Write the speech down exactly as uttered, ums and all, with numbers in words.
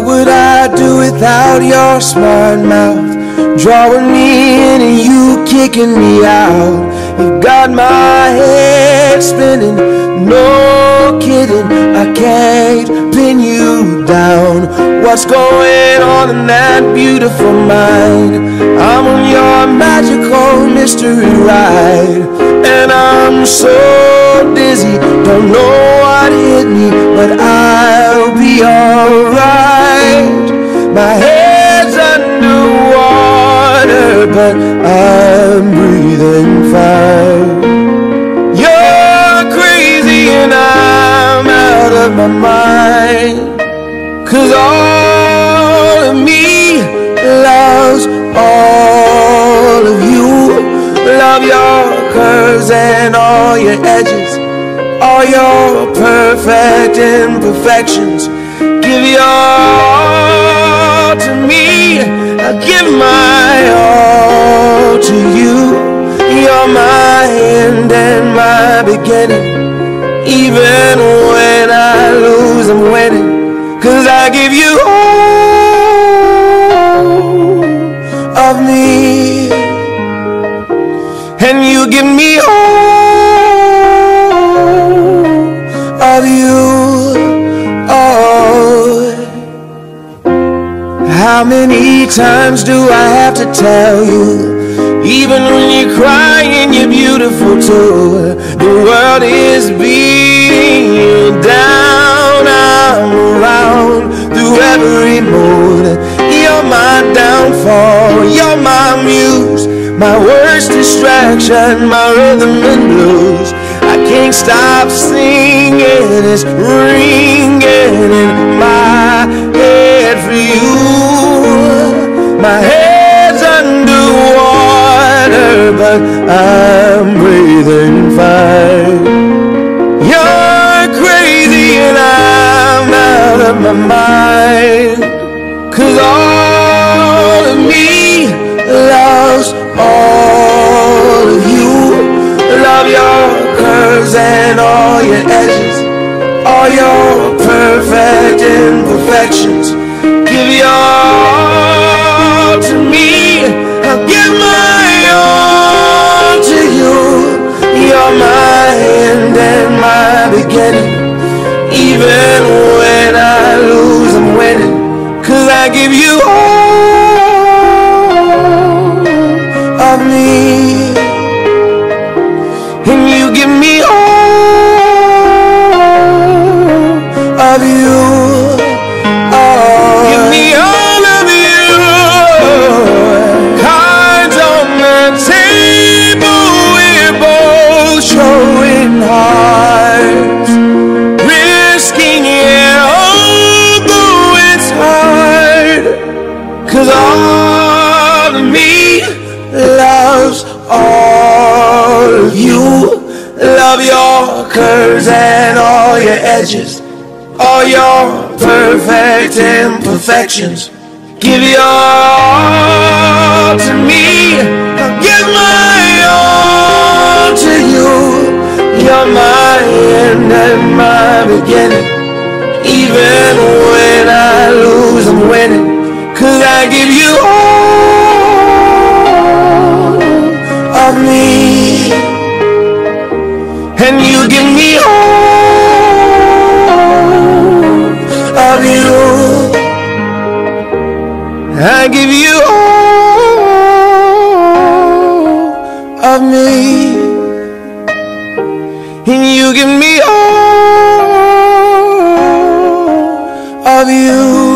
would I do without your smart mouth? Drawing me in and you kicking me out. You got my head spinning, no kidding, I can't pin you down. What's going on in that beautiful mind? I'm on your magical mystery ride, and I'm so dizzy, don't know what hit me, but I'll be alright. My head's underwater, but I'm breathing fine. You're crazy and I'm out of my mind, 'cause all of me loves all of you. Love your curves and all your edges, all your perfect imperfections. Give your all to me, I give my all to you. You're my end and my beginning. Even when I lose, I'm winning, 'cause I give you all of me, and you give me all of you. Oh, how many times do I have to tell you? Even when you're crying, you're beautiful too. The world is beating you down. I'm around through every mood. You're my downfall, you're my muse, my worst distraction, my rhythm and blues. I can't stop singing, it's ringing in my head for you. My head's underwater, but I'm breathing fine. You're crazy and I'm out of my mind, 'cause all of me loves all of you. Love your curves and all your edges, all your perfect imperfections. Give your all to me, I'll give my all to you. You're my end and my beginning. Even when I lose, I'm winning, 'cause I give you all of me, and you give me all of you. Oh, give me all of you. Cards on the table, we're both showing hearts, risking it, although it's hard, 'cause all of me loves all of you. Love your curves and all your edges, all your perfect imperfections. Give your all to me, I'll give my all to you. You're my end and my beginning. Even when I lose, I'm winning, 'cause I give you all of me, and you give me all of you. I give you all of me, and you give me all of you.